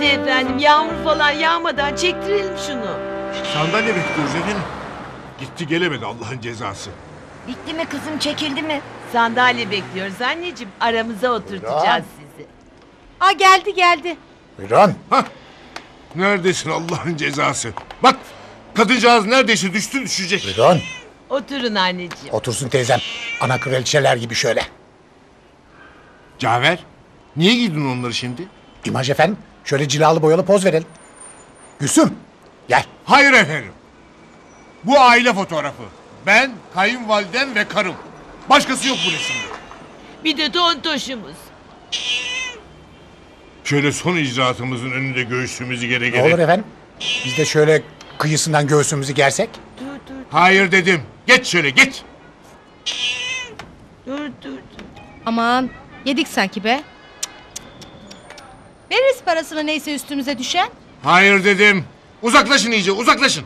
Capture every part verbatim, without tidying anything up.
Hadi efendim, yağmur falan yağmadan çektirelim şunu. Sandalye bekliyoruz efendim. Gitti gelemedi Allah'ın cezası. Bitti mi kızım, çekildi mi? Sandalye bekliyoruz anneciğim. Aramıza oturtacağız sizi. Aa, geldi geldi. Buyurun. Hah. Neredesin Allah'ın cezası? Bak kadıncağız neredeyse düştü düşecek. Buyurun. Oturun anneciğim. Otursun teyzem. Ana kraliçeler gibi şöyle. Cafer niye giydin onları şimdi? İmaj efendim. Şöyle cilalı boyalı poz verelim. Gülsüm. Gel. Hayır efendim. Bu aile fotoğrafı. Ben, kayınvalidem ve karım. Başkası yok bu resimde. Bir de tontoşumuz. Şöyle son icraatımızın önünde göğsümüzü gere Ne gere. olur efendim. Biz de şöyle kıyısından göğsümüzü gersek. Dur dur Hayır dedim. Geç şöyle geç. dur dur. dur. Aman, yedik sanki be. Veririz parasını neyse üstümüze düşen. Hayır dedim. Uzaklaşın iyice uzaklaşın.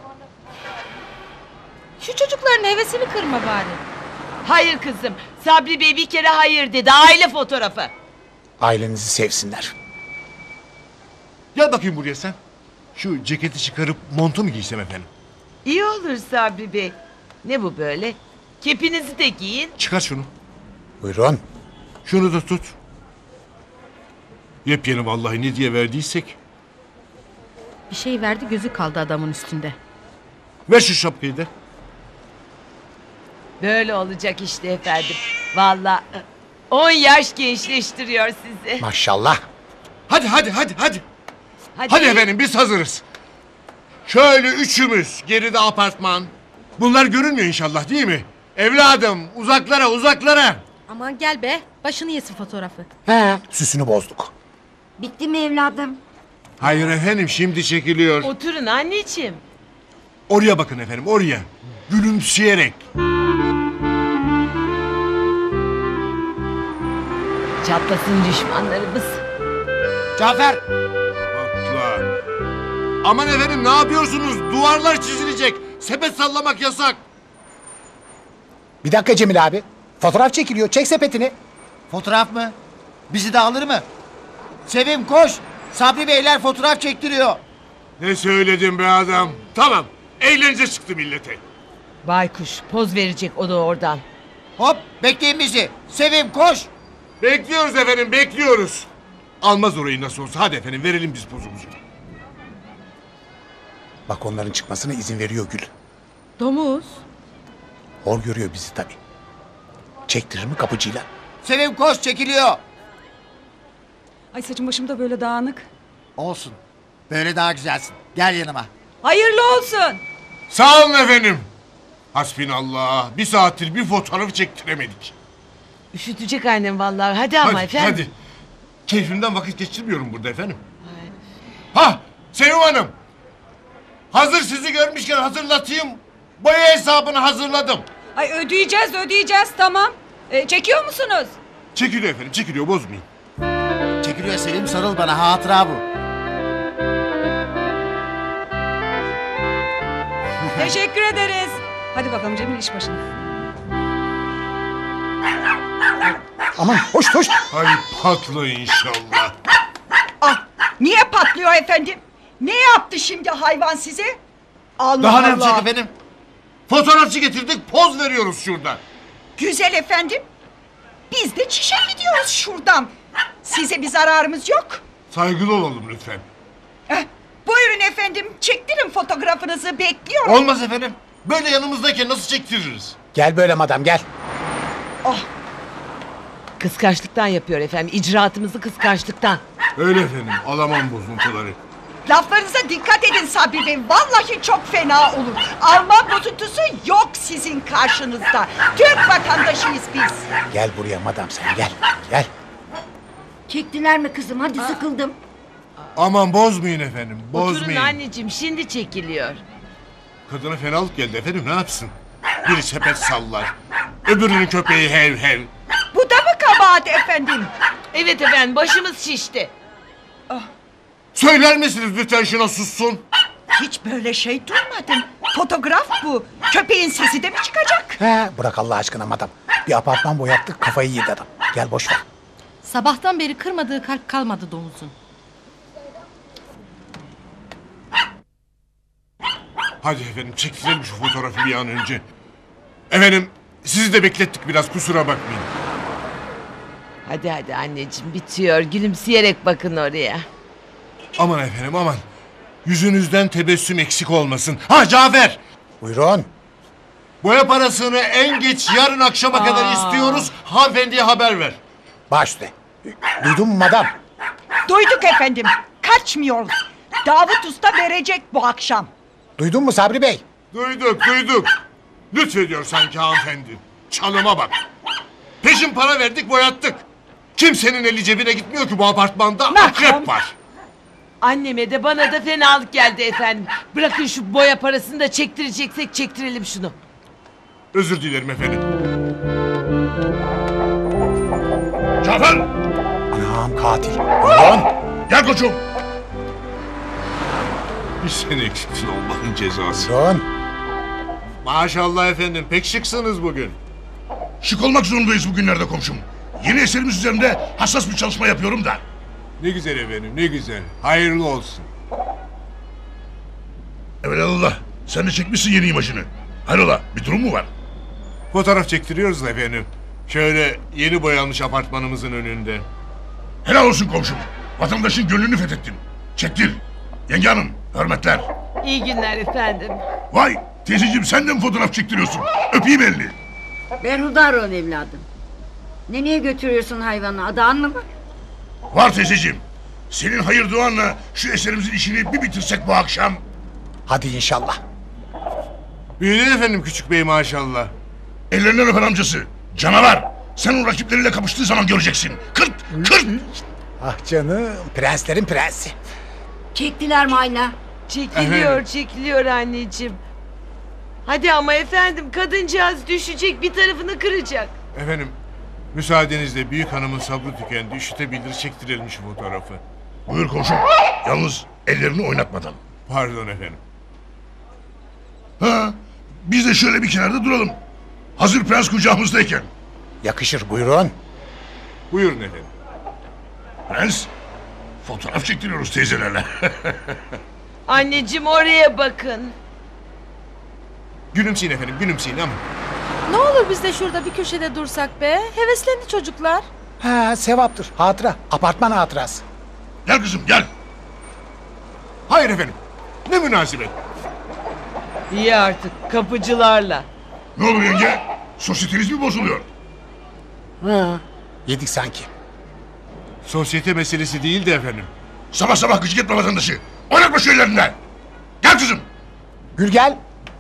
Şu çocukların hevesini kırma bari. Hayır kızım. Sabri Bey bir kere hayır dedi. Aile fotoğrafı. Ailenizi sevsinler. Gel bakayım buraya sen. Şu ceketi çıkarıp montu mu giysem efendim? İyi olur Sabri Bey. Ne bu böyle? Kepinizi de giyin. Çıkar şunu. Buyurun. Şunu da tut. Yepyeni vallahi ne diye verdiysek. Bir şey verdi, gözü kaldı adamın üstünde. Ver şu şapkayı da. Böyle olacak işte efendim. Vallahi on yaş gençleştiriyor sizi. Maşallah. Hadi hadi hadi hadi. Hadi, Hadi efendim biz hazırız. Şöyle üçümüz geride apartman. Bunlar görünmüyor inşallah değil mi? Evladım uzaklara uzaklara. Aman gel be, başını yesin fotoğrafı. He. Süsünü bozduk. Bitti mi evladım? Hayır efendim şimdi çekiliyor. Oturun anneciğim. Oraya bakın efendim oraya. Gülümseyerek. Çatlasın düşmanlarımız. Cafer! Atla. Aman efendim ne yapıyorsunuz? Duvarlar çizilecek. Sepet sallamak yasak. Bir dakika Cemil abi. Fotoğraf çekiliyor. Çek sepetini. Fotoğraf mı? Bizi de alır mı? Sevim koş! Sabri Beyler fotoğraf çektiriyor. Ne söyledim be adam? Tamam. Eğlence çıktı millete. Baykuş poz verecek o da oradan. Hop bekleyin bizi. Sevim koş! Bekliyoruz efendim bekliyoruz. Almaz orayı nasıl olsa. Hadi efendim verelim biz pozumuzu. Bak onların çıkmasına izin veriyor Gül. Domuz. Hor görüyor bizi tabii. Çektirir mi kapıcıyla? Sevim koş çekiliyor. Ay saçım başım da böyle dağınık. Olsun. Böyle daha güzelsin. Gel yanıma. Hayırlı olsun. Sağ olun efendim. Hasbinallah. Bir saattir bir fotoğrafı çektiremedik. Üşütecek annem vallahi. Hadi ama Hadi efendim. hadi. Keyfimden vakit geçirmiyorum burada efendim. Ha Sevim Hanım. Hazır sizi görmüşken hazırlatayım. Boya hesabını hazırladım. Ay ödeyeceğiz ödeyeceğiz tamam. E, çekiyor musunuz? Çekiliyor efendim çekiliyor bozmayın. Çekiliyor Sevim sarıl bana hatıra bu. Teşekkür ederiz. Hadi bakalım Cemil iş başına. Aman hoş hoş. Ay patla inşallah. Ah, niye patlıyor efendim? Ne yaptı şimdi hayvan size? Allah Daha ne Allah. yapacak efendim? Fotoğrafçı getirdik poz veriyoruz şurada. Güzel efendim. Biz de çişe gidiyoruz şuradan. Size bir zararımız yok. Saygılı olalım lütfen. Eh, buyurun efendim, çektirin fotoğrafınızı, bekliyorum. Olmaz efendim. Böyle yanımızdayken nasıl çektiririz? Gel böyle madam gel. Oh, Kıskançlıktan yapıyor efendim. İcraatımızı kıskançlıktan. Öyle efendim alamam bozuntuları. laflarınıza dikkat edin Sabri Bey. Vallahi çok fena olur. Alman bozuntusu yok sizin karşınızda. Türk vatandaşıyız biz. Gel buraya madam sen gel. Gel. Çektiler mi kızım? Hadi sıkıldım. Aman bozmayın efendim Oturun bozmayın. anneciğim şimdi çekiliyor. Kadına fenalık geldi efendim ne yapsın? Biri sepet sallar. Öbürünün köpeği hev hev. Bu da mı kabahat efendim? Evet efendim başımız şişti. Söyler misiniz lütfen şuna sussun? Hiç böyle şey duymadım. Fotoğraf bu. Köpeğin sesi de mi çıkacak? He, bırak Allah aşkına madam. Bir apartman boyattık kafayı yedi adam. Gel boş ver. Sabahtan beri kırmadığı kalp kalmadı domuzun. Hadi efendim çekilelim şu fotoğrafı bir an önce. Efendim sizi de beklettik biraz kusura bakmayın. Hadi hadi anneciğim bitiyor. Gülümseyerek bakın oraya. Aman efendim aman. Yüzünüzden tebessüm eksik olmasın. Ha Cafer! Buyurun. Boya parasını en geç yarın akşama kadar istiyoruz. Hanımefendiye haber ver. Baş üstüne. Duydun mu madam? Duyduk efendim. Kaçmıyoruz. Davut Usta verecek bu akşam. Duydun mu Sabri Bey? Duyduk duyduk. Lütfediyor sanki hanımefendi. Çalıma bak. Peşin para verdik boyattık. Kimsenin eli cebine gitmiyor ki bu apartmanda. Akrep var. Anneme de bana da fenalık geldi efendim. Bırakın şu boya parasını da çektireceksek çektirelim şunu. Özür dilerim efendim. Cafer! Anam katil. Buyurun. Gel koçum. Bir sene eksiksin Allah'ın cezası. Buyurun. Maşallah efendim pek şıksınız bugün. Şık olmak zorundayız bugünlerde komşum. Yeni eserimiz üzerinde hassas bir çalışma yapıyorum da. Ne güzel efendim ne güzel. Hayırlı olsun. Evelallah sen de çekmişsin yeni imajını. Hayrola bir durum mu var? Fotoğraf çektiriyoruz da efendim. Şöyle yeni boyanmış apartmanımızın önünde. Helal olsun komşum. Vatandaşın gönlünü fethettin. Çektir. Yenge hanım hürmetler. İyi günler efendim. Vay teyzeciğim sen de mi fotoğraf çektiriyorsun? Öpeyim elini. Berhudar ol evladım. Nereye götürüyorsun hayvanı? Adağın mı var? Var teyzeciğim. Senin hayır duanla şu eserimizin işini bir bitirsek bu akşam. Hadi inşallah. Büyüdü efendim küçük bey maşallah. Ellerinden öper amcası. Canavar. Sen o rakipleriyle kapıştığı zaman göreceksin. Kırt kırt. Ah canım. Prenslerin prensi. Çektiler mi hala? Çekiliyor Efendim? çekiliyor anneciğim. Hadi ama efendim kadıncağız düşecek bir tarafını kıracak. Efendim müsaadenizle büyük hanımın sabrı tükendi. Üşütebilir çektirelim şu fotoğrafı. Buyur komşum. Yalnız ellerini oynatmadan. Pardon efendim. Ha, biz de şöyle bir kenarda duralım. Hazır prens kucağımızdayken. Yakışır buyurun. Buyurun efendim. Prens, fotoğraf çektiriyoruz teyzelerle. Anneciğim oraya bakın. Gülümseyin efendim gülümseyin ama. Ne olur biz de şurada bir köşede dursak be. Heveslendi çocuklar. Ha sevaptır. Hatıra. Apartman hatırası. Gel kızım gel. Hayır efendim. Ne münasebet. İyi artık kapıcılarla. Ne olur yenge? Sosyeteniz mi bozuluyor? Ha. Yedik sanki. Sosyete meselesi değil de efendim. Sabah sabah gıcık etme vatandaşı. Oynatma şu ellerinden. Gel kızım. Gül gel.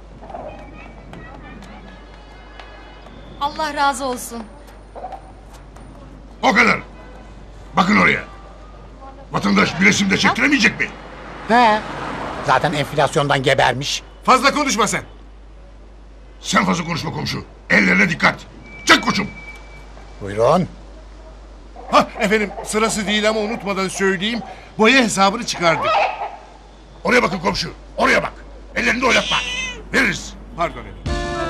Allah razı olsun. O kadar. Bakın oraya. Vatandaş bir resim de çektiremeyecek mi? He. Zaten enflasyondan gebermiş. Fazla konuşma sen. Sen fazla konuşma komşu. Ellerine dikkat. Çek koçum. Buyurun. Ha efendim sırası değil ama unutmadan söyleyeyim. Boya hesabını çıkardık. Oraya bakın komşu. Oraya bak. Ellerinde oynatma. Veririz. Pardon efendim.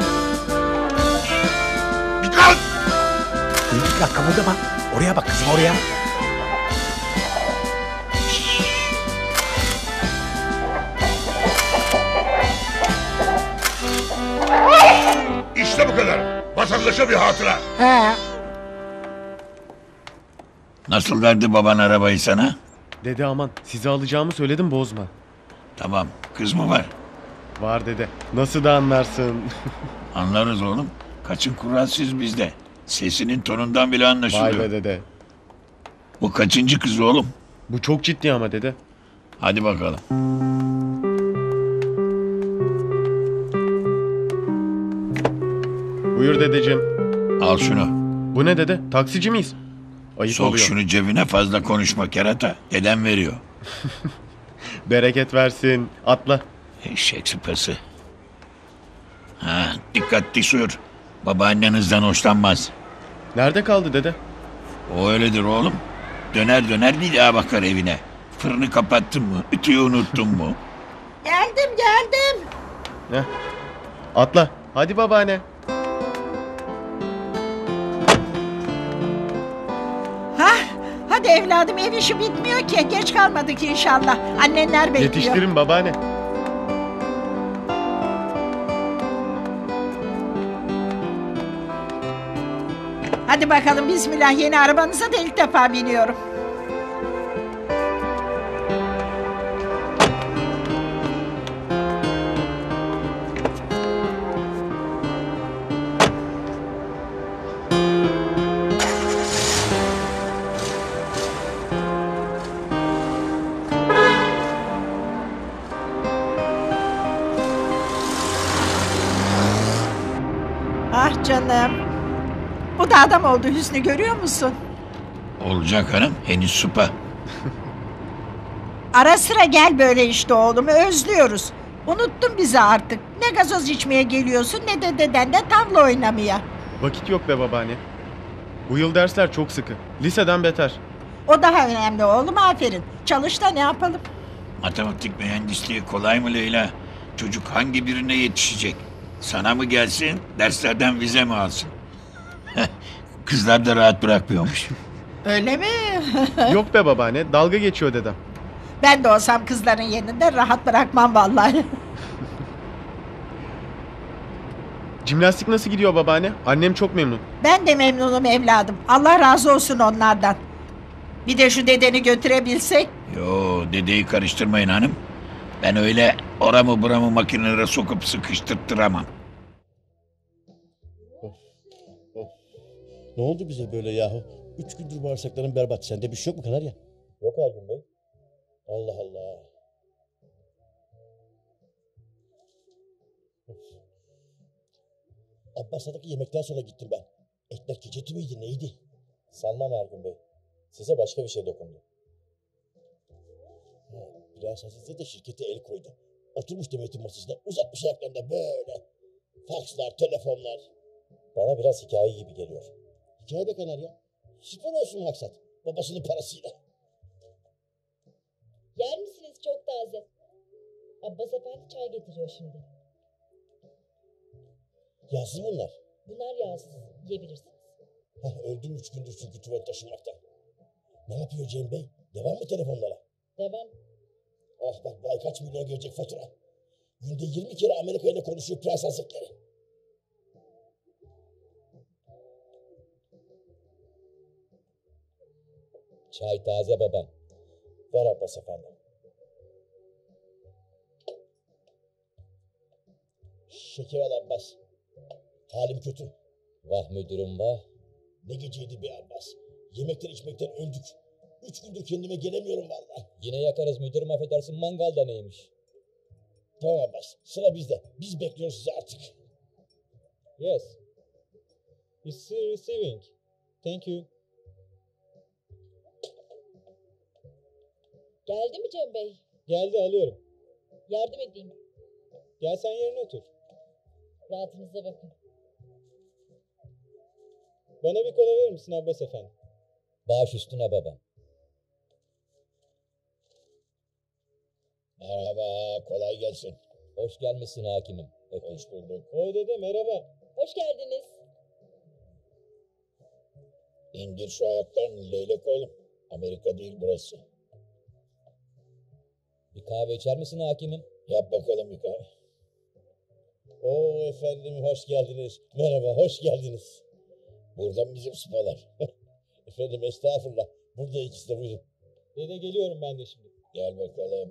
Dikkat. Gül dikkat kımıldama. Oraya bak kızım oraya. İşte bu kadar. Vatandaşa bir hatıra. He. Nasıl verdi baban arabayı sana? Dede aman sizi alacağımı söyledim bozma. Tamam, kız mı var? Var dede. Nasıl da anlarsın. Anlarız oğlum. Kaçın kuralsız bizde. Sesinin tonundan bile Vay anlaşılıyor. be dede. Bu kaçıncı kız oğlum? Bu çok ciddi ama dede. Hadi bakalım. Buyur dedeciğim. Al şunu. Bu ne dede? Taksici miyiz? Ayıp Sok oluyor. şunu cebine, fazla konuşma kerata. Dedem veriyor. Bereket versin. Atla. Eşek sıpası. Ha, dikkatli sür. Babaannenizden hoşlanmaz. Nerede kaldı dede? O öyledir oğlum. Döner döner bir daha bakar evine. Fırını kapattın mı? Ütüyü unuttun mu? Geldim geldim. Heh. Atla. Hadi babaanne. Hah, hadi evladım ev işi bitmiyor ki. Geç kalmadık inşallah. Annenler bekliyor. Yetiştirin babaanne. Hadi bakalım bismillah, yeni arabanıza da ilk defa biniyorum. Ah canım. Bu da adam oldu Hüsnü, görüyor musun? Olacak hanım, henüz supa. Ara sıra gel böyle işte oğlum, özlüyoruz. Unuttun bizi artık. Ne gazoz içmeye geliyorsun ne de dedenle tavla oynamaya. Vakit yok be babaanne. Bu yıl dersler çok sıkı. Liseden beter. O daha önemli oğlum, aferin. Çalış da ne yapalım? Matematik mühendisliği kolay mı Leyla? Çocuk hangi birine yetişecek? Sana mı gelsin, derslerden vize mi alsın? Kızlar da rahat bırakmıyormuş. Öyle mi? Yok be babaanne, dalga geçiyor dedem. Ben de olsam kızların yerinde rahat bırakmam vallahi. Jimnastik nasıl gidiyor babaanne? Annem çok memnun. Ben de memnunum evladım. Allah razı olsun onlardan. Bir de şu dedeni götürebilsek. Yo, dedeyi karıştırmayın hanım. Ben öyle oramı buramı makinelere sokup sıkıştırttıramam. Ne oldu bize böyle yahu? Üç gündür bağırsakların berbat. Sende bir şey yok mu Kanarya? Yok Ergun Bey. Allah Allah. Of. Abbas'taki yemekten sonra gittim ben. Ekmek keçeti miydi neydi? Sanmam Ergun Bey. Size başka bir şey dokundu. Biraz Azize de şirkete el koydu. Oturmuş Demet'in masasına, uzatmış ayaklarında böyle. Fakslar, telefonlar. Bana biraz hikaye gibi geliyor. Hikaye be Kanarya. Şifon olsun maksat. Babasının parasıyla. Yer misiniz, çok taze? Abbas Efendi çay getiriyor şimdi. Yağsız bunlar. Bunlar yağsız, yiyebilirsiniz. Hah, öldüm üç gündür çünkü tuvalet taşımaktan. Ne yapıyor Cem Bey? Devam mı telefonlara? Devam. Ah bak bay kaç milyon gelecek fatura. Günde yirmi kere Amerika ile konuşuyor Prens Hazretleri. Çay taze babam. Ver Abbas efendim. Şeker al Abbas. Halim kötü. Vah müdürüm vah. Ne geceydi be Abbas. Yemekten içmekten öldük. Üç gündür kendime gelemiyorum valla. Yine yakarız müdürüm, affedersin, mangalda neymiş? Tamam Abbas, sıra bizde. Biz bekliyoruz sizi artık. Yes. It's receiving. Thank you. Geldi mi Cem Bey? Geldi, alıyorum. Yardım edeyim. Gel sen yerine otur. Rahatınıza bakın. Bana bir kola verir misin Abbas efendi? Baş üstüne babam. Merhaba, kolay gelsin. Hoş gelmişsin hakimim. Hoş bulduk. O dede merhaba. Hoş geldiniz. İndir şu ayaklarını leylek oğlum. Amerika değil burası. Bir kahve içer misin hakimim? Yap bakalım bir kahve. Oo efendim hoş geldiniz. Merhaba, hoş geldiniz. Buradan bizim sıpalar. Efendim estağfurullah. Burada ikisi de buyurun. Dede geliyorum ben de şimdi. Gel bakalım.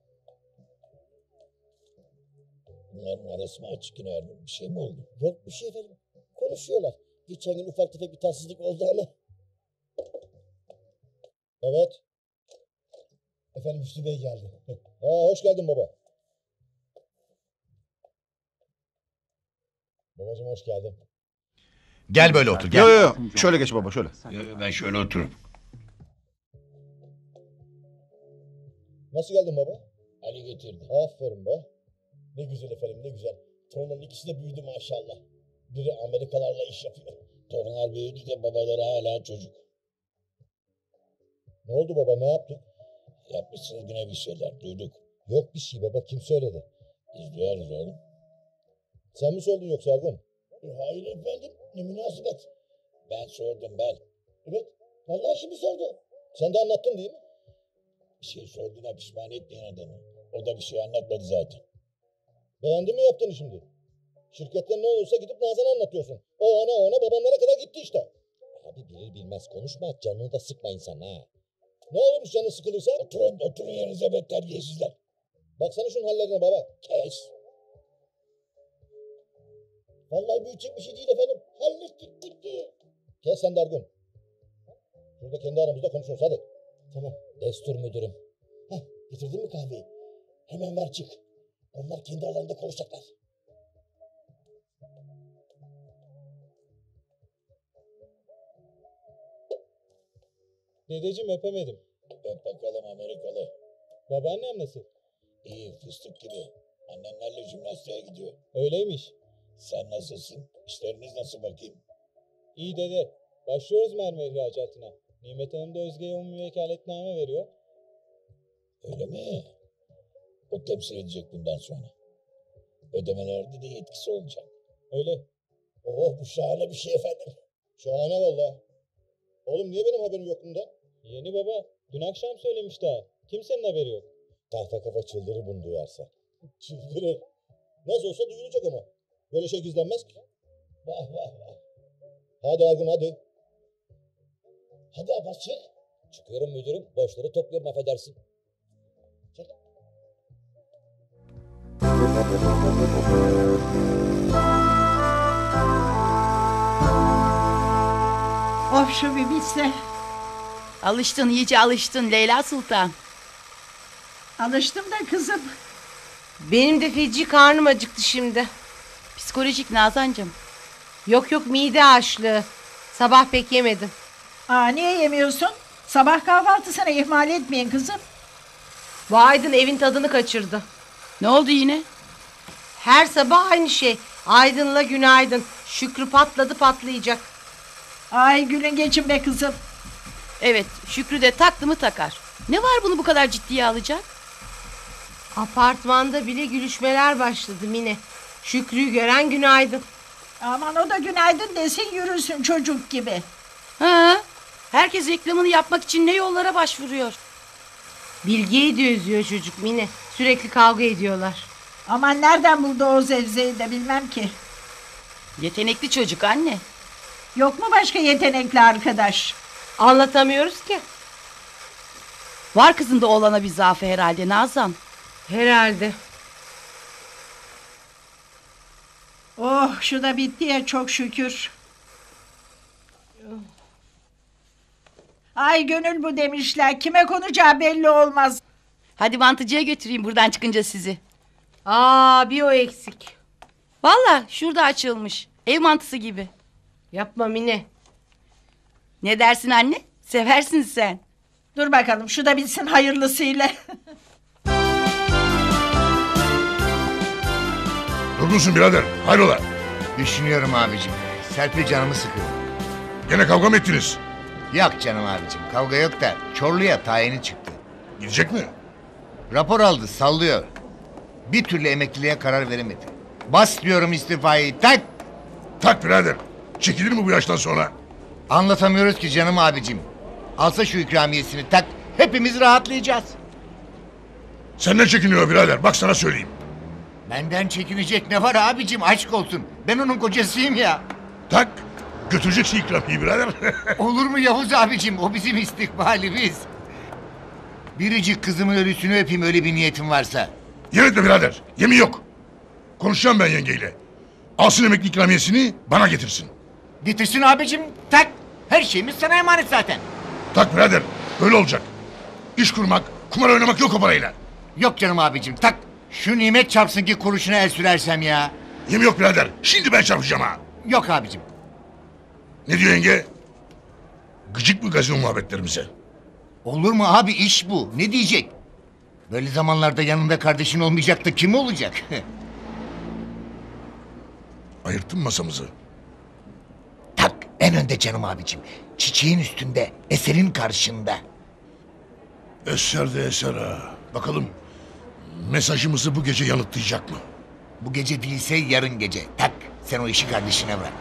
Bunların arası mı açık yine Ergun? Bir şey mi oldu? Yok bir şey efendim. Konuşuyorlar. Geçen gün ufak tefek bir tatsızlık oldu ama. Evet. Efendim Hüsnü Bey geldi. Aa, hoş geldin baba. Babacığım hoş geldin. Gel böyle otur gel. Yo yo yo. Şöyle geç baba şöyle. Yo, yo, ben şöyle otururum. Nasıl geldin baba? Ali getirdi. Aferin be. Ne güzel efendim ne güzel. Torunların ikisi de büyüdü maşallah. Biri Amerikalarla iş yapıyor. Torunlar büyüdü de babaları hala çocuk. Ne oldu baba ne yaptın? Yapmışsınız yine bir şeyler duyduk. Yok bir şey baba kim söyledi? Biz duyarız oğlum. Sen mi söyledin yoksa Ergun? E, hayır efendim ne münasebet. Ben sordum ben. Evet vallahi şimdi sordu. Sen de anlattın değil mi? Bir şey sorduğuna pişman etmeyin adamı. O da bir şey anlatmadı zaten. Beğendin mi yaptığını şimdi? Şirkette ne olursa gidip Nazan'a anlatıyorsun. O ona ona babanlara kadar gitti işte. Abi bilir bilmez konuşma, canını da sıkma insan ha. Ne olurmuş canı sıkılırsa? Oturun, oturun yerinize be terbiyesizler. Baksana şunun hallerine baba. Kes. Vallahi büyütecek bir şey değil efendim. Hallettik gitti. Kes sen Dargun. Burada kendi aramızda konuşuyoruz hadi. Tamam. Destur müdürüm. Hah, getirdin mi kahveyi? Hemen ver çık. Onlar kendi aralarında konuşacaklar. Dedeciğim öpemedim. Öp bakalım Amerikalı. Babaannem nasıl? İyi fıstık gibi. Annenlerle jimnastiğe gidiyor. Öyleymiş. Sen nasılsın? İşleriniz nasıl bakayım? İyi dede. Başlıyoruz mermi ihracatına. Nimet Hanım da Özge'ye umumi vekaletname veriyor. Öyle mi? O temsil edecek bundan sonra. Ödemelerde de yetkisi olacak. Öyle. Oh bu şahane bir şey efendim. Şahane valla. Oğlum niye benim haberim yok bundan? Yeni baba. Dün akşam söylemiş daha. Kimsenin haberi yok. Tahta kafa çıldırır bunu duyarsa. Çıldırır. Nasıl olsa duyulacak ama. Böyle şey gizlenmez ki. Vah vah vah. Hadi Ergun hadi. Hadi Abbas çık. Çıkıyorum müdürüm. Boşları topluyorum affedersin. Çık. Of şu bir bitse. Alıştın iyice alıştın Leyla Sultan. Alıştım da kızım. Benim de feci karnım acıktı şimdi. Psikolojik Nazancığım. Yok yok mide açlığı. Sabah pek yemedim. Aa, niye yemiyorsun? Sabah kahvaltısını ihmal etmeyin kızım. Bu Aydın evin tadını kaçırdı. Ne oldu yine? Her sabah aynı şey. Aydın'la günaydın. Şükrü patladı patlayacak. Ay gülün geçin be kızım. Evet Şükrü de taktı mı takar. Ne var bunu bu kadar ciddiye alacak? Apartmanda bile gülüşmeler başladı Mine. Şükrü'yü gören günaydın. Aman o da günaydın desin yürüsün çocuk gibi. Ha, herkes reklamını yapmak için ne yollara başvuruyor. Bilge'yi de üzüyor çocuk Mine. Sürekli kavga ediyorlar. Aman nereden buldu o zevzeyi de bilmem ki. Yetenekli çocuk anne. Yok mu başka yetenekli arkadaş? Anlatamıyoruz ki. Var kızında oğlana bir zaafı herhalde Nazan. Herhalde. Oh şu da bitti ya çok şükür. Ay gönül bu demişler. Kime konacağı belli olmaz. Hadi mantıcıya götüreyim buradan çıkınca sizi. Aa bir o eksik. Valla şurada açılmış. Ev mantısı gibi. Yapma Mine. Ne dersin anne? Seversin sen. Dur bakalım şu da bitsin hayırlısıyla. Durgunsun birader. Hayrola? Düşünüyorum abicim. Serpil canımı sıkıyor. Gene kavga mı ettiniz? Yok canım abicim. Kavga yok da Çorlu'ya tayini çıktı. Gidecek mi? Rapor aldı sallıyor. Bir türlü emekliliğe karar veremedi. Bas diyorum istifayı tak. Tak birader. Çekilir mi bu yaştan sonra? Anlatamıyoruz ki canım abicim. Alsa şu ikramiyesini tak. Hepimiz rahatlayacağız. Senden çekiniyor birader. Bak sana söyleyeyim. Benden çekinecek ne var abicim aşk olsun. Ben onun kocasıyım ya. Tak. Götüreceksin ikramiyi birader. Olur mu Yavuz abicim o bizim istikbalimiz. Biricik kızımın ölüsünü öpeyim öyle bir niyetim varsa. Yemin etme birader. Yemin yok. Konuşacağım ben yengeyle. Alsın emekli ikramiyesini bana getirsin. Getirsin abicim tak. Her şeyimiz sana emanet zaten. Tak birader. Öyle olacak. İş kurmak, kumar oynamak yok o parayla. Yok canım abicim tak. Şu nimet çarpsın ki kuruşuna el sürersem ya. Yemin yok birader. Şimdi ben çarpacağım ha. Yok abicim. Ne diyor yenge? Gıcık mı gazino muhabbetlerimize? Olur mu abi iş bu. Ne diyecek? Böyle zamanlarda yanında kardeşin olmayacak da kim olacak? Ayırttın masamızı. Tak en önde canım abicim. Çiçeğin üstünde, eserin karşında. Eser de eser ha. Bakalım mesajımızı bu gece yanıtlayacak mı? Bu gece değilse yarın gece. Tak sen o işi kardeşine bırak.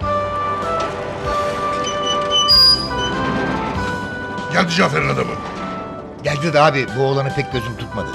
Geldi Cafer'in adamı. Geldi de abi bu oğlanı pek gözüm tutmadı.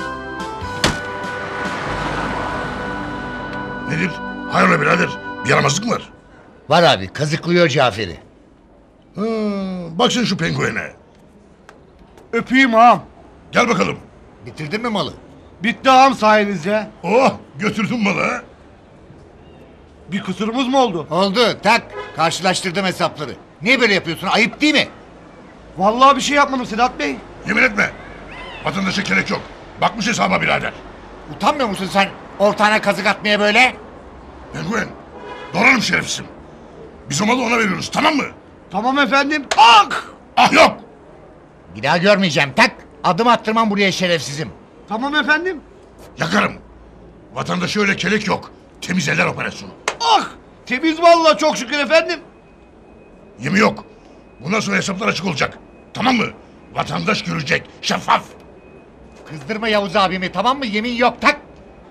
Nedir? Hayrola birader? Bir yaramazlık mı var? Var abi kazıklıyor Cafer'i. Ha, bak sen şu penguene. Öpeyim ağam. Gel bakalım. Bitirdin mi malı? Bitti ağam sayenizde. Oh, götürdün malı ha. Bir kusurumuz mu oldu? Oldu tak. Karşılaştırdım hesapları. Niye böyle yapıyorsun? Ayıp değil mi? Vallahi bir şey yapmadım Sedat Bey. Yemin etme. Vatandaşa gerek yok. Bakmış hesaba birader. Utanmıyor musun sen ortağına kazık atmaya böyle? Penguen, doğranım şerefsizim. Biz o malı ona veriyoruz, tamam mı? Tamam efendim. Ah! Ah yok! Bir daha görmeyeceğim tak. Adım attırmam buraya şerefsizim. Tamam efendim. Yakarım. Vatandaşa öyle kelek yok. Temiz eller operasyonu. Ah! Temiz vallahi çok şükür efendim. Yemi yok. Bundan sonra hesaplar açık olacak. Tamam mı? Vatandaş görecek. Şeffaf. Kızdırma Yavuz abimi tamam mı? Yemin yok tak.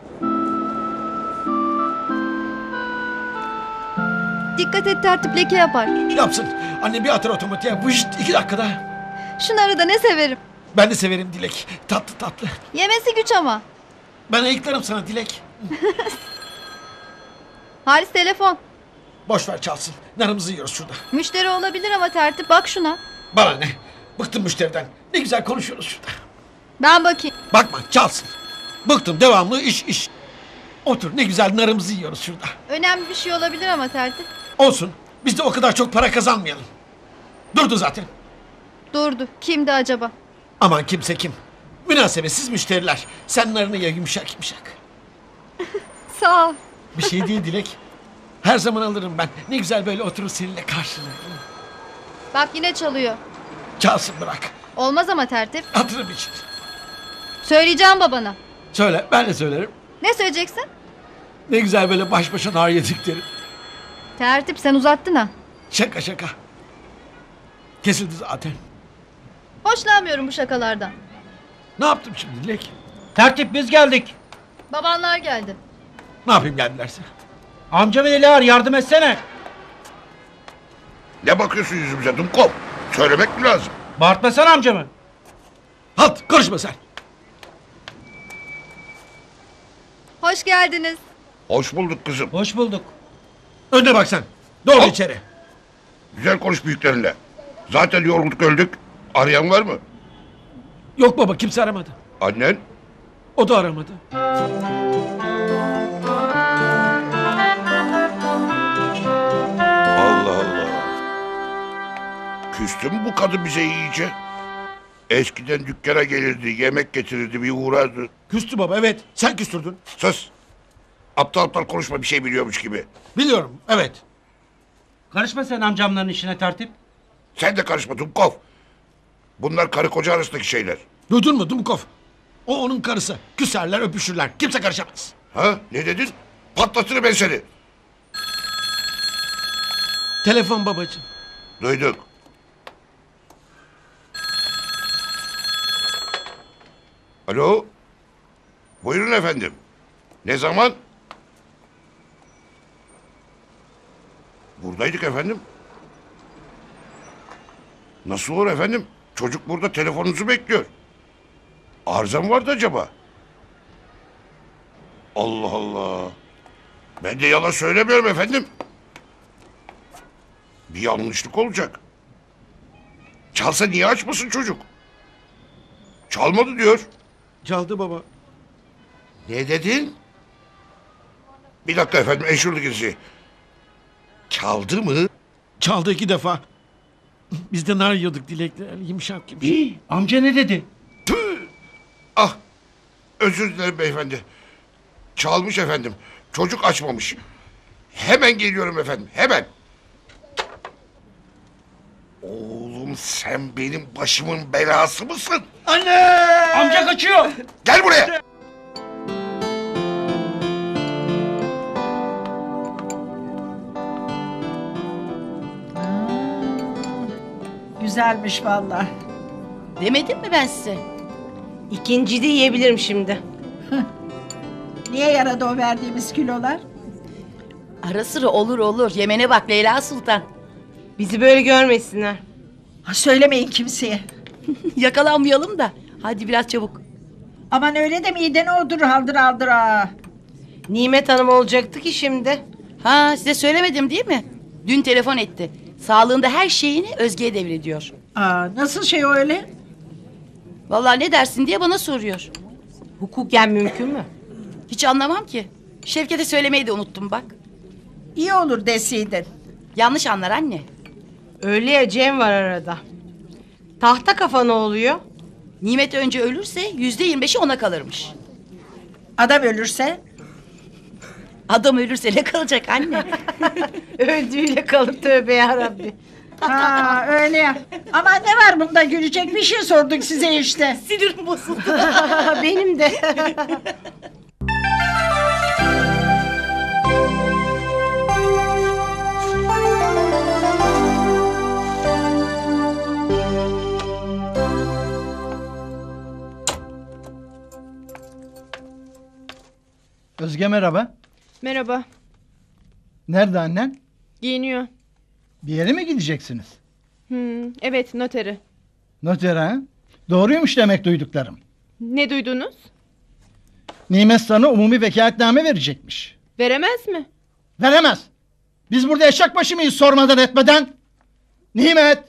Dikkat et tertip leke yapar. Yapsın. Anne bir atar otomatiğe. Vışt iki dakikada. Şunları da ne severim. Ben de severim Dilek. Tatlı tatlı. Yemesi güç ama. Ben ayıklarım sana Dilek. Halis telefon. Boş ver çalsın. Narımızı yiyoruz şurada. Müşteri olabilir ama tertip bak şuna. Bana ne? Bıktım müşteriden. Ne güzel konuşuyoruz şurada. Ben bakayım. Bakma çalsın. Bıktım devamlı iş iş. Otur ne güzel narımızı yiyoruz şurada. Önemli bir şey olabilir ama tertip. Olsun. Biz de o kadar çok para kazanmayalım. Durdu zaten. Durdu. Kimdi acaba? Aman kimse kim. Münasebetsiz müşteriler. Sen narını ye yumuşak yumuşak. Sağ ol. Bir şey değil Dilek. Her zaman alırım ben. Ne güzel böyle oturur seninle karşılarım. Bak yine çalıyor. Çalsın bırak. Olmaz ama tertip. Hatırım için. Söyleyeceğim babana. Söyle ben de söylerim. Ne söyleyeceksin? Ne güzel böyle baş başa nar yedik derim. Tertip sen uzattın ha. Şaka şaka. Kesildi zaten. Hoşlanmıyorum bu şakalardan. Ne yaptım şimdi Dilek? Tertip biz geldik. Babanlar geldi. Ne yapayım geldilerse? Amca ve Leyla yardım etsene. Ne bakıyorsun yüzümüze Dumkov? Söylemek mi lazım? Bağırtmasana amcamı. Halt konuşma sen. Hoş geldiniz. Hoş bulduk kızım. Hoş bulduk. Önüne bak sen. Doğru Al. içeri. Güzel konuş büyüklerinle. Zaten yorulduk öldük. Arayan var mı? Yok baba kimse aramadı. Annen? O da aramadı. Allah Allah. Küstü mü bu kadın bize iyice? Eskiden dükkana gelirdi, yemek getirirdi, bir uğrardı. Küstü baba evet. Sen küstürdün. Sus. Aptal aptal konuşma bir şey biliyormuş gibi. Biliyorum evet. Karışma sen amcamların işine tertip. Sen de karışma Dumkov. Bunlar karı koca arasındaki şeyler. Duydun mu Dumkov? O onun karısı. Küserler öpüşürler. Kimse karışamaz. Ha ne dedin? Patlatırım ben seni. Telefon babacığım. Duyduk. Alo. Buyurun efendim. Ne zaman? Buradaydık efendim. Nasıl olur efendim? Çocuk burada telefonunuzu bekliyor. Arıza mı vardı acaba? Allah Allah. Ben de yalan söylemiyorum efendim. Bir yanlışlık olacak. Çalsa niye açmasın çocuk? Çalmadı diyor. Çaldı baba. Ne dedin? Bir dakika efendim eşurluk izi. Çaldı mı? Çaldı iki defa. Biz de nar yiyorduk Dilek'le. Yumuşak gibi. Amca ne dedi? Tüh! Ah! Özür dilerim beyefendi. Çalmış efendim. Çocuk açmamış. Hemen geliyorum efendim. Hemen. Oğlum sen benim başımın belası mısın? Anne! Amca kaçıyor. Gel buraya. Güzelmiş vallahi. Demedim mi ben size? İkinci de yiyebilirim şimdi. Niye yaradı o verdiğimiz kilolar? Ara sıra olur olur. Yemene bak Leyla Sultan. Bizi böyle görmesinler. Ha, söylemeyin kimseye. Yakalanmayalım da. Hadi biraz çabuk. Aman öyle de mideni ordur haldır haldır ha. Nimet Hanım olacaktı ki şimdi. Ha size söylemedim değil mi? Dün telefon etti. Sağlığında her şeyini Özge'ye devrediyor. Aa, nasıl şey o öyle? Vallahi ne dersin diye bana soruyor. Hukuken mümkün mü? Hiç anlamam ki. Şevket'e söylemeyi de unuttum bak. İyi olur deseydin. Yanlış anlar anne. Öyle ya, Cem var arada. Tahta kafa ne oluyor? Nimet önce ölürse yüzde yirmi beşi ona kalırmış. Adam ölürse? Adam ölürse ne kalacak anne? Öldüğüyle kalıp tövbe yarabbi. Ha öyle ya. Ama ne var bunda gülecek, bir şey sorduk size işte. Sinirim bozuldu. Benim de. Özge merhaba. Merhaba. Nerede annen? Giyiniyor. Bir yere mi gideceksiniz? Hmm, evet, notere. Notere ha? Doğruymuş demek duyduklarım. Ne duydunuz? Nimet sana umumi vekaletname verecekmiş. Veremez mi? Veremez. Biz burada eşek başı mıyız sormadan etmeden? Nimet!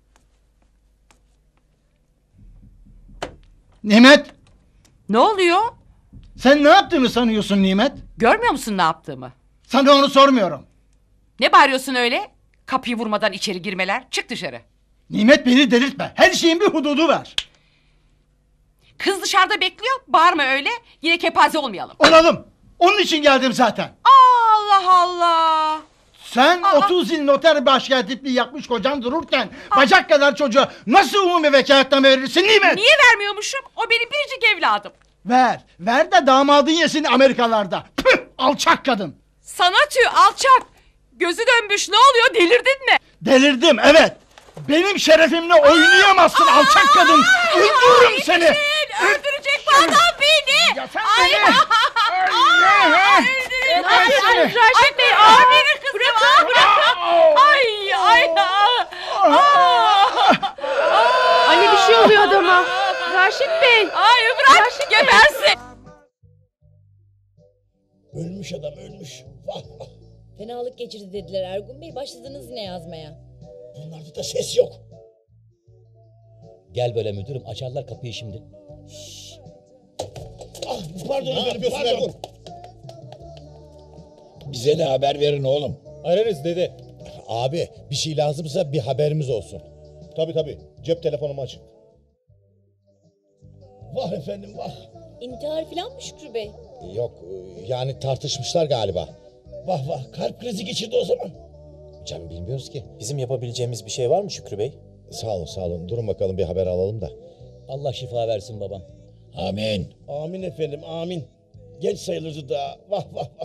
Nimet! Ne oluyor? Sen ne yaptığını sanıyorsun Nimet? Görmüyor musun ne yaptığımı? Sana onu sormuyorum. Ne bağırıyorsun öyle? Kapıyı vurmadan içeri girmeler. Çık dışarı. Nimet beni delirtme. Her şeyin bir hududu var. Kız dışarıda bekliyor. Bağırma öyle. Yine kepaze olmayalım. Olalım. Onun için geldim zaten. Allah Allah. Sen otuz yıl noter başkatipliği yapmış kocan dururken bacak kadar çocuğa nasıl umumi vekaletname verirsin Nimet? Niye vermiyormuşum? O benim biricik evladım. Ver. Ver de damadın yesin Amerikalarda. Püh, alçak kadın. Sana tüy alçak. Gözü dönmüş, ne oluyor, delirdin mi? Delirdim evet. Benim şerefimle oynayamazsın aa, alçak kadın. Aa, öldürürüm aa, seni. Öldürecek bu adam beni. Ya sen ay, beni. Ay, öldürecek. Ay, Raşit Bey, aferin kızım. Bırakın, bırakın. Ay, ay. Anne bir şey oluyor adama. Raşit Bey. Ay bırak, Raşit gebersin. Ölmüş adam ölmüş. Vah vah. Fenalık geçirdi dediler Ergun Bey. Başladınız yine yazmaya. Bunlarda da ses yok. Gel böyle müdürüm, açarlar kapıyı şimdi. Şşş. Ah, pardon efendim, pardon. Ergun? Bize de haber verin oğlum. Ararız dede. Abi bir şey lazımsa bir haberimiz olsun. Tabii tabii. Cep telefonum açık. Vah efendim vah. İntihar falan mı Şükrü Bey? Yok yani tartışmışlar galiba. Vah vah, kalp krizi geçirdi o zaman. Canım bilmiyoruz ki. Bizim yapabileceğimiz bir şey var mı Şükrü Bey? Sağ olun sağ olun. Durun bakalım bir haber alalım da. Allah şifa versin babam. Amin. Amin efendim amin. Genç sayılırdı daha. Vah vah vah.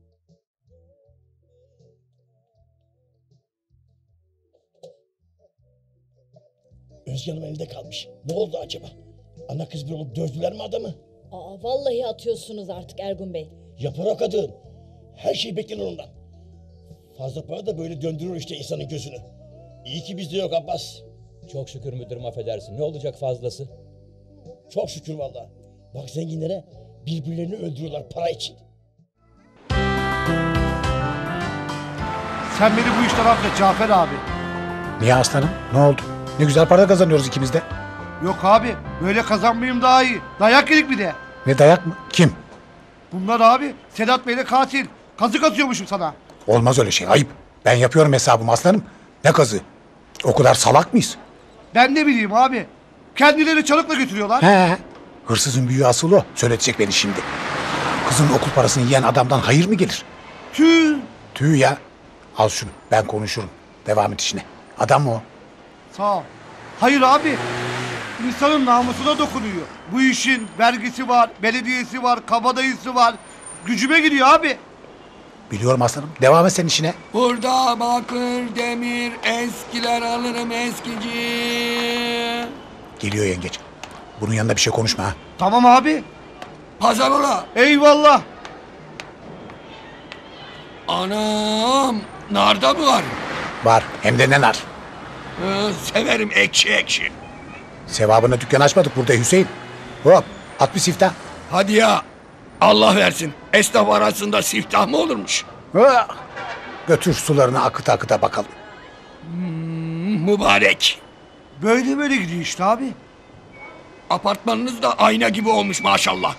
Özge Hanım elinde kalmış. Ne oldu acaba? Ana kız bir olup dövdüler mi adamı? Aa, vallahi atıyorsunuz artık Ergun Bey. Yapar o kadın. Her şey beklenir ondan. Fazla para da böyle döndürür işte insanın gözünü. İyi ki bizde yok Abbas. Çok şükür müdürüm affedersin. Ne olacak fazlası? Çok şükür vallahi. Bak zenginlere birbirlerini öldürüyorlar para için. Sen beni bu işten affet Cafer abi. Niye aslanım? Ne oldu? Ne güzel para kazanıyoruz ikimiz de. Yok abi böyle kazanmayayım daha iyi. Dayak yedik bir de. Ne dayak mı? Kim? Bunlar abi Sedat Bey'le katil. Kazık atıyormuşum sana. Olmaz öyle şey, ayıp. Ben yapıyorum hesabımı aslanım. Ne kazı? O kadar salak mıyız? Ben ne bileyim abi. Kendileri çalıkla götürüyorlar. He. Hırsızın büyüğü asıl o. Söyletecek beni şimdi. Kızın okul parasını yiyen adamdan hayır mı gelir? Tüh. Tüh ya. Al şunu, ben konuşurum. Devam et işine. Adam mı o? Sağ ol. Hayır abi. İnsanın namusuna dokunuyor. Bu işin vergisi var, belediyesi var, kabadayısı var. Gücüme gidiyor abi. Biliyorum aslanım. Devam et sen işine. Burada bakır, demir, eskiler alırım eskici. Geliyor yengeç. Bunun yanında bir şey konuşma ha. Tamam abi. Pazar ola. Eyvallah. Anam, narda mı var? Var, hem de ne nar. Ee, severim ekşi ekşi. Sevabına dükkan açmadık burada Hüseyin. Hop, at bir siftah. Hadi ya. Allah versin. Esnaf arasında siftah mı olurmuş? Ha. Götür sularını akıta akıta bakalım. Hmm, mübarek. Böyle böyle gidiyor işte abi. Apartmanınız da ayna gibi olmuş maşallah.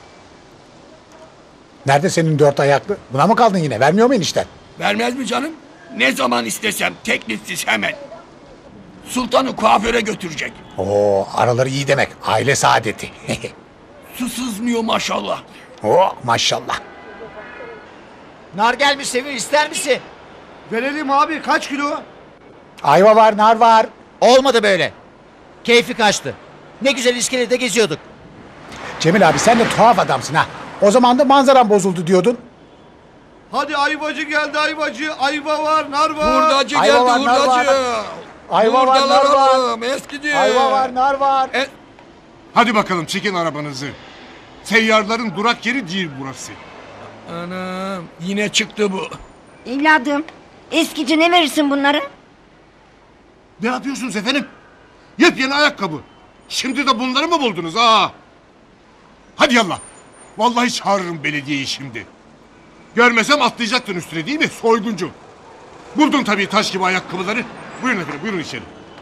Nerede senin dört ayaklı? Buna mı kaldın yine? Vermiyor mu enişten? Vermez mi canım? Ne zaman istesem teklitsiz hemen. Sultanı kuaföre götürecek. Oo, araları iyi demek. Aile saadeti. Su sızmıyor maşallah. Oo, maşallah. Nar gelmiş Sevim, ister misin? Verelim abi, kaç kilo? Ayva var, nar var. Olmadı böyle. Keyfi kaçtı. Ne güzel iskelede geziyorduk. Cemil abi sen de tuhaf adamsın ha. O zaman da manzaram bozuldu diyordun. Hadi ayvacı geldi ayvacı. Ayva var, nar var. Hurdacı Ayva geldi var, nar hurdacı. var. Ayva var, Hurdalar nar var. alım, eskici. Ayva var, nar var. E, Hadi bakalım çekin arabanızı. Seyyarların durak yeri değil burası. Anam yine çıktı bu. Evladım, eskici ne verirsin bunları? Ne yapıyorsunuz efendim? Yepyeni ayakkabı. Şimdi de bunları mı buldunuz ha? Hadi yallah. Vallahi çağırırım belediyeyi şimdi. Görmesem atlayacaktın üstüne değil mi soyguncu? Buldun tabii taş gibi ayakkabıları. Buyurun efendim buyurun içeri.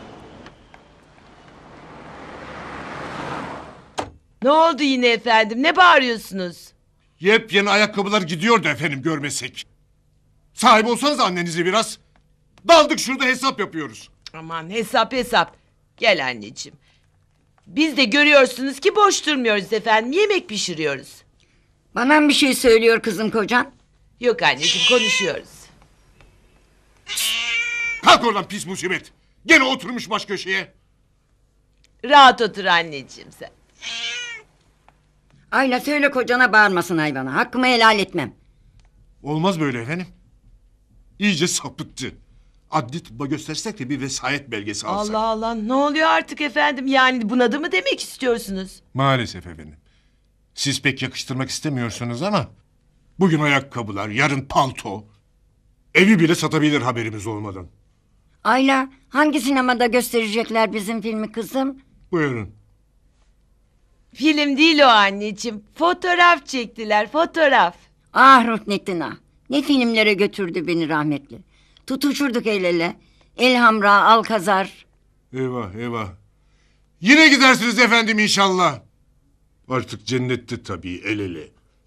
Ne oldu yine efendim? Ne bağırıyorsunuz? Yepyeni ayakkabılar gidiyordu efendim görmesek. Sahip olsanız annenize biraz. Daldık şurada hesap yapıyoruz. Aman hesap hesap. Gel anneciğim. Biz de görüyorsunuz ki boş durmuyoruz efendim. Yemek pişiriyoruz. Bana mı bir şey söylüyor kızım kocan? Yok anneciğim konuşuyoruz. Kalk oradan pis musibet. Gene oturmuş baş köşeye. Rahat otur anneciğim sen. Ayla söyle kocana bağırmasın hayvana. Hakkımı helal etmem. Olmaz böyle efendim. İyice sapıttı. Adli tıbba göstersek de bir vesayet belgesi alsak. Allah Allah ne oluyor artık efendim? Yani bunadı mı demek istiyorsunuz? Maalesef efendim. Siz pek yakıştırmak istemiyorsunuz ama... Bugün ayakkabılar, yarın palto. Evi bile satabilir haberimiz olmadan. Ayla hangi sinemada gösterecekler bizim filmi kızım? Buyurun. Film değil o anneciğim. Fotoğraf çektiler fotoğraf. Ah Ruhnettin ah. Ne filmlere götürdü beni rahmetli. Tutuşurduk el ele. Elhamra, Alkazar. Eyvah eyvah. Yine gidersiniz efendim inşallah. Artık cennette tabii el ele.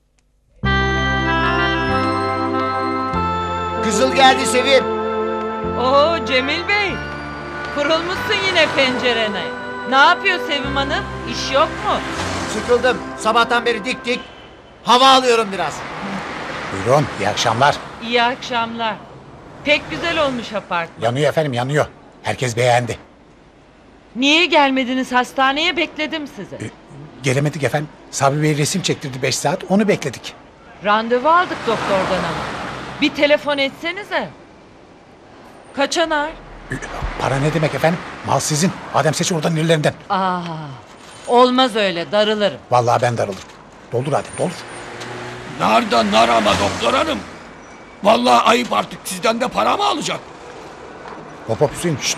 Kızıl geldi Sevim. Oo Cemil Bey. Kurulmuşsun yine pencerene. Ne yapıyor Sevim Hanım? İş yok mu? Sıkıldım. Sabahtan beri dik dik. Hava alıyorum biraz. Buyurun, iyi akşamlar. İyi akşamlar. Pek güzel olmuş apartman. Yanıyor efendim, yanıyor. Herkes beğendi. Niye gelmediniz hastaneye bekledim sizi. Ee, gelemedik efendim. Sabri Bey resim çektirdi beş saat, onu bekledik. Randevu aldık doktordan ama. Bir telefon etsenize. Kaçanar? Ee, para ne demek efendim? Mal sizin. Adem seç oradan ellerinden. Aa, olmaz öyle darılırım. Vallahi ben darılırım. Doldur Adem, doldur. Narda nar ama doktor hanım. Vallahi ayıp artık sizden de para mı alacak? Hop hop Hüseyin. Şşt.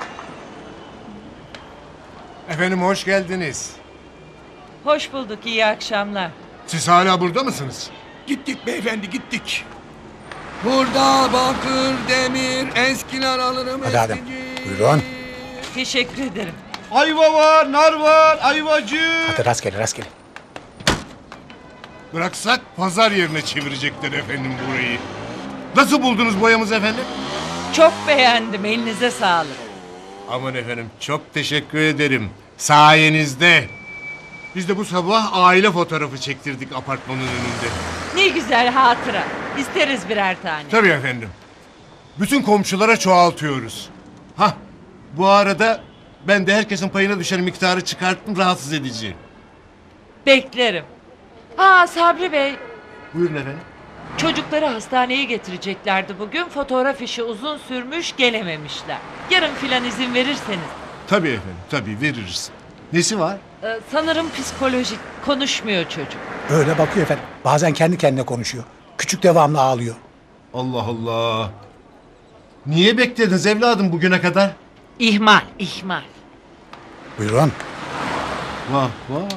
Efendim hoş geldiniz. Hoş bulduk iyi akşamlar. Siz hala burada mısınız? Gittik beyefendi gittik. Burada bakır, demir, eskiler alırım. Hadi Adem. Buyurun. Teşekkür ederim. Ayva var, nar var, ayvacı. Hadi rastgele rastgele. Bıraksak pazar yerine çevirecekler efendim burayı. Nasıl buldunuz boyamızı efendim? Çok beğendim elinize sağlık. Aman efendim çok teşekkür ederim. Sayenizde. Biz de bu sabah aile fotoğrafı çektirdik apartmanın önünde. Ne güzel hatıra. İsteriz birer tane. Tabii efendim. Bütün komşulara çoğaltıyoruz. Hah bu arada ben de herkesin payına düşen miktarı çıkarttım rahatsız edici. Beklerim. Aa Sabri Bey. Buyurun efendim. Çocukları hastaneye getireceklerdi bugün. Fotoğraf işi uzun sürmüş gelememişler. Yarın filan izin verirseniz. Tabii efendim tabii veririz. Nesi var? Ee, sanırım psikolojik. Konuşmuyor çocuk. Öyle bakıyor efendim. Bazen kendi kendine konuşuyor. Küçük devamlı ağlıyor. Allah Allah. Niye beklediniz evladım bugüne kadar? İhmal, ihmal. Buyurun. Vah vah.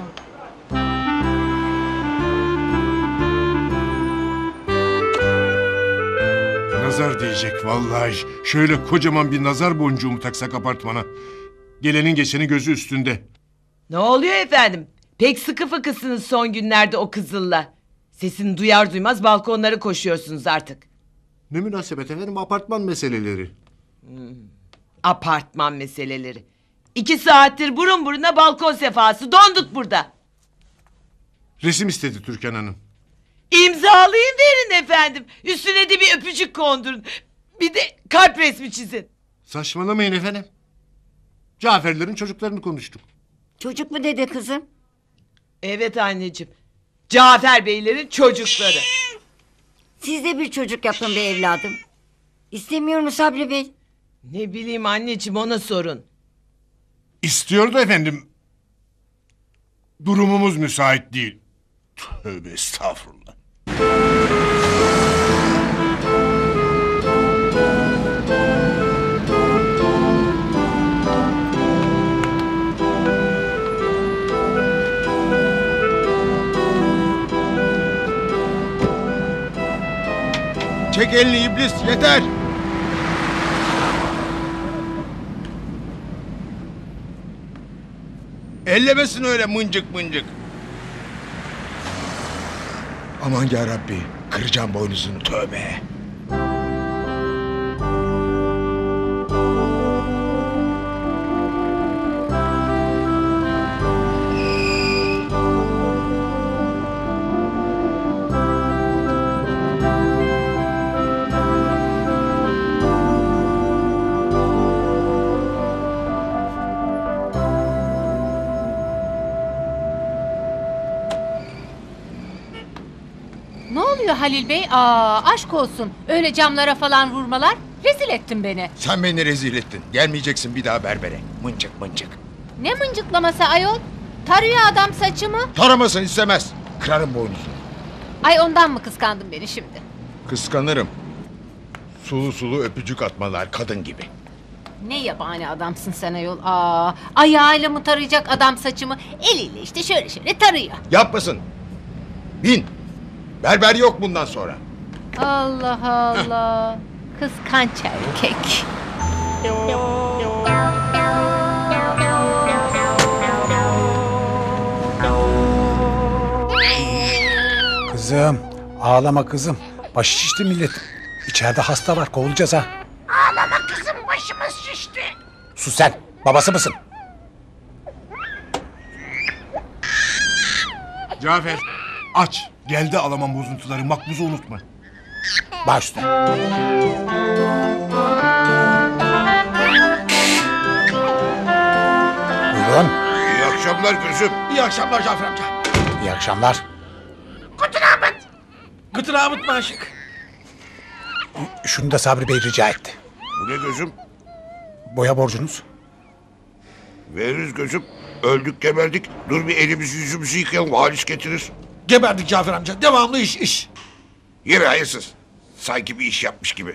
Nazar diyecek vallahi. Şöyle kocaman bir nazar boncuğu mu taksak apartmana? Gelenin geçeni gözü üstünde. Ne oluyor efendim? Pek sıkı fıkısınız son günlerde o kızılla. Sesini duyar duymaz balkonlara koşuyorsunuz artık. Ne münasebet efendim, apartman meseleleri. Hmm, apartman meseleleri. İki saattir burun buruna balkon sefası. Donduk burada. Resim istedi Türkan Hanım. İmzalayın verin efendim. Üstüne de bir öpücük kondurun. Bir de kalp resmi çizin. Saçmalamayın efendim. Caferlerin çocuklarını konuştuk. Çocuk mu dedi kızım? Evet anneciğim. Cafer Beylerin çocukları. Siz de bir çocuk yapın be evladım. İstemiyor mu Sabri Bey? Ne bileyim anneciğim, ona sorun. İstiyordu efendim. Durumumuz müsait değil. Tövbe estağfurullah. Çek elini iblis, yeter. Ellemesin öyle mıncık mıncık. Aman yarabbi, kıracağım boynuzunu, tövbe. Ne oluyor Halil Bey? Aa, aşk olsun. Öyle camlara falan vurmalar. Rezil ettin beni. Sen beni rezil ettin. Gelmeyeceksin bir daha berbere. Mıncık mıncık. Ne mıncıklaması ayol? Tarıyor adam saçımı. Taramasın, istemez. Kırarım boynuzunu. Ay ondan mı kıskandın beni şimdi? Kıskanırım. Sulu sulu öpücük atmalar, kadın gibi. Ne yabani adamsın sen ayol. Aa, ayağıyla mı tarayacak adam saçımı? Eliyle işte şöyle şöyle tarıyor. Yapmasın. Bin. Berber yok bundan sonra. Allah Allah. Kıskanç erkek. Kızım ağlama kızım. Başı şişti millet. İçeride hasta var, kovulacağız ha. Ağlama kızım, başımız şişti. Sus sen, babası mısın? Cafer aç. Geldi alamam bozuntuları, makbuzu unutma. Baş üstüne. Buyurun. İyi akşamlar gözüm. İyi akşamlar Cafer amca. İyi akşamlar. Gıtır Ahmet. Gıtır Ahmet Maşık. Şunu da Sabri Bey rica etti. Bu ne gözüm? Boya borcunuz. Veririz gözüm. Öldük geberdik. Dur bir elimizi yüzümüzü yıkayalım. Halis getirir. Geberdik Cafer amca. Devamlı iş iş. Yine hayırsız. Sanki bir iş yapmış gibi.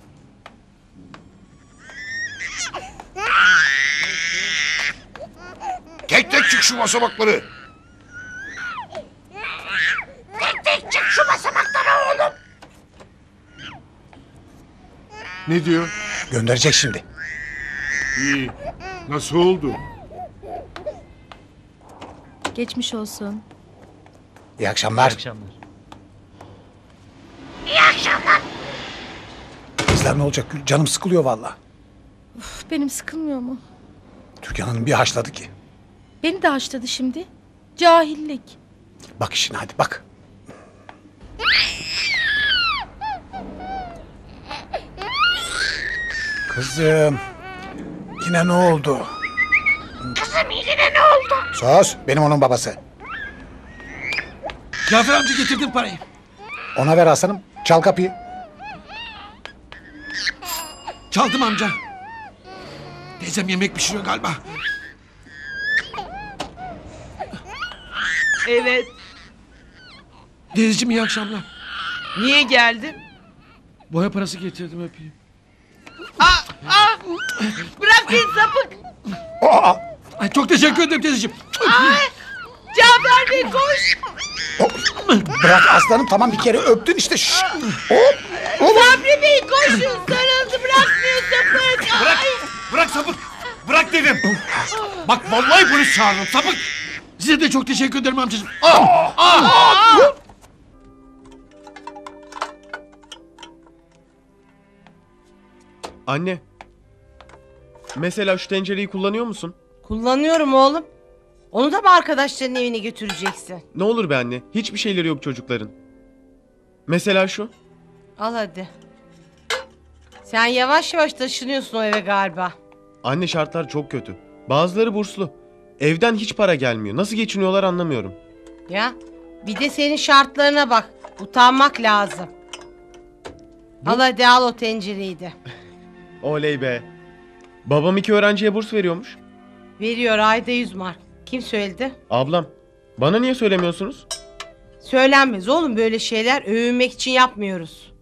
Tek tek çık şu basamakları. Tek tek çık şu basamaklara oğlum. Ne diyor? Gönderecek şimdi. İyi. Nasıl oldu? Geçmiş olsun. İyi akşamlar. İyi akşamlar. İyi akşamlar. Kızlar ne olacak Gül? Canım sıkılıyor vallahi. Uf, benim sıkılmıyor mu? Türkan Hanım bir haşladı ki. Beni de haşladı şimdi. Cahillik. Bak işine hadi bak. Kızım. Yine ne oldu? Kızım yine ne oldu? Sus, benim onun babası. Cafer amca getirdim parayı. Ona ver aslanım. Çal kapıyı. Çaldım amca. Teyzem yemek pişiriyor galiba. Evet. Teyzeciğim iyi akşamlar. Niye geldin? Boya parası getirdim, öpeyim. Aa, aa, bırak beni sapık. Aa! Ay, çok teşekkür ederim teyzeciğim. Ay, Cafer Bey koş. Bırak aslanım, tamam bir kere öptün işte. Şşş. Hop. Sabri Bey koşun, sarıldı, bırakmıyor sapık. Bırak, bırak sapık. Bırak dedim. Bak vallahi polis çağırırım sapık. Size de çok teşekkür ederim amcacığım. Ah, ah, ah. Anne. Mesela şu tencereyi kullanıyor musun? Kullanıyorum oğlum. Onu da mı arkadaşların evine götüreceksin? Ne olur be anne. Hiçbir şeyleri yok çocukların. Mesela şu. Al hadi. Sen yavaş yavaş taşınıyorsun o eve galiba. Anne şartlar çok kötü. Bazıları burslu. Evden hiç para gelmiyor. Nasıl geçiniyorlar anlamıyorum. Ya bir de senin şartlarına bak. Utanmak lazım. Al hadi al o tencereyi de. Oley be. Babam iki öğrenciye burs veriyormuş. Veriyor ayda yüz mark. Kim söyledi? Ablam. Bana niye söylemiyorsunuz? Söylenmez oğlum, böyle şeyler övünmek için yapmıyoruz.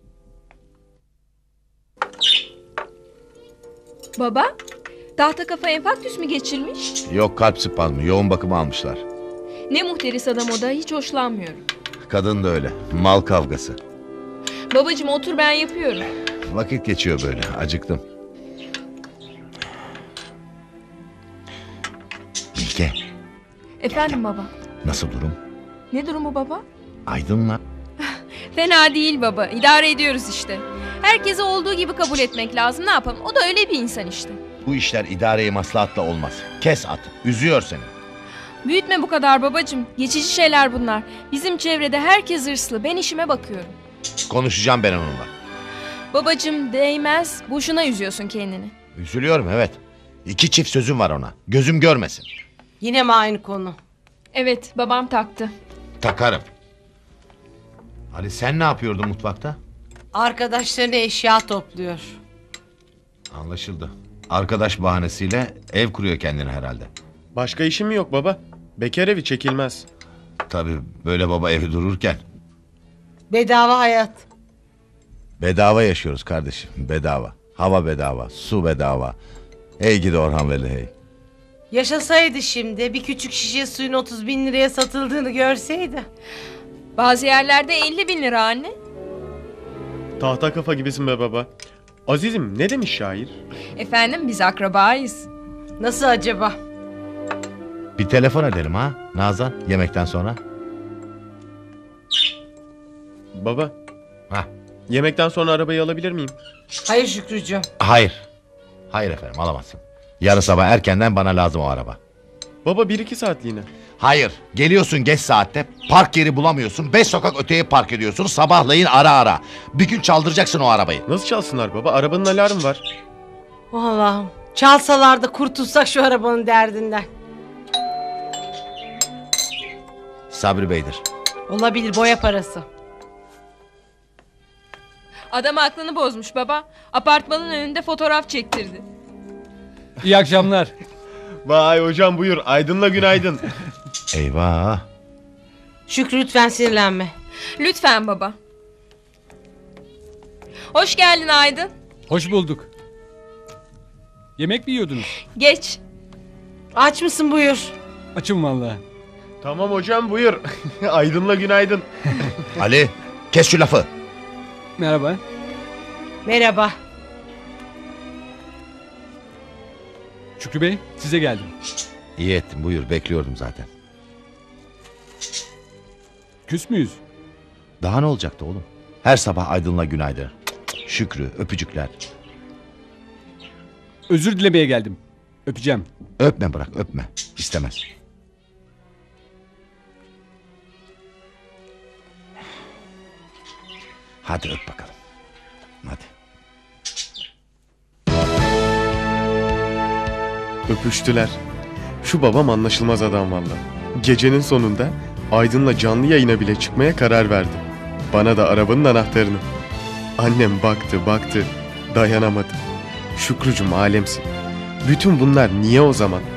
Baba, tahta kafa enfarktüs mü geçirmiş? Yok, kalp spazmı, yoğun bakıma almışlar. Ne muhteris adam o da, hiç hoşlanmıyorum. Kadın da öyle, mal kavgası. Babacığım otur, ben yapıyorum. Vakit geçiyor böyle, acıktım. Bilge, Efendim baba. nasıl durum? Ne durumu baba? Aydın'la. Fena değil baba, idare ediyoruz işte. Herkese olduğu gibi kabul etmek lazım, ne yapalım, o da öyle bir insan işte. Bu işler idareye maslahatla olmaz. Kes at, üzüyor seni. Büyütme bu kadar babacığım, geçici şeyler bunlar. Bizim çevrede herkes hırslı, ben işime bakıyorum. Konuşacağım ben onunla. Babacığım değmez, boşuna üzüyorsun kendini. Üzülüyorum, evet. İki çift sözüm var ona, gözüm görmesin. Yine mi aynı konu? Evet, babam taktı. Takarım. Ali sen ne yapıyordun mutfakta? Arkadaşlarına eşya topluyor. Anlaşıldı. Arkadaş bahanesiyle ev kuruyor kendine herhalde. Başka işim mi yok baba? Bekar evi çekilmez. Tabii böyle baba evi dururken. Bedava hayat. Bedava yaşıyoruz kardeşim, bedava. Hava bedava, su bedava. Hey gidi Orhan Veli hey. Yaşasaydı şimdi, bir küçük şişe suyun otuz bin liraya satıldığını görseydi. Bazı yerlerde elli bin lira anne. Tahta kafa gibisin be baba. Azizim, ne demiş şair? Efendim, biz akrabayız. Nasıl acaba? Bir telefon edelim ha Nazan, yemekten sonra. Baba. Ha. Yemekten sonra arabayı alabilir miyim? Hayır Şükrücüğüm. Hayır. Hayır efendim, alamazsın. Yarın sabah erkenden bana lazım o araba. Baba bir iki saatliğine. Hayır, geliyorsun geç saatte, park yeri bulamıyorsun, beş sokak öteye park ediyorsun, sabahlayın ara ara. Bir gün çaldıracaksın o arabayı. Nasıl çalsınlar baba? Arabanın alarmı var. Allah'ım, çalsalar da kurtulsak şu arabanın derdinden. Sabri Bey'dir. Olabilir, boya parası. Adam aklını bozmuş baba. Apartmanın önünde fotoğraf çektirdi. İyi akşamlar. Vay hocam buyur. Aydın'la günaydın. Eyvah. Şükrü lütfen sinirlenme. Lütfen baba. Hoş geldin Aydın. Hoş bulduk. Yemek mi yiyordunuz? Geç. Aç mısın buyur. Açım vallahi. Tamam hocam buyur. Aydın'la günaydın. Ali kes şu lafı. Merhaba. Merhaba. Şükrü Bey, size geldim. İyi ettin, buyur, bekliyordum zaten. Küs müyüz? Daha ne olacaktı oğlum? Her sabah Aydın'la günaydın. Şükrü, öpücükler. Özür dilemeye geldim. Öpeceğim. Öpme bırak, öpme. İstemez. Hadi öp bakalım. Hadi. Öpüştüler. Şu babam anlaşılmaz adam valla. Gecenin sonunda Aydın'la canlı yayına bile çıkmaya karar verdi. Bana da arabanın anahtarını. Annem baktı baktı dayanamadı. Şükrücüm alemsin. Bütün bunlar niye o zaman?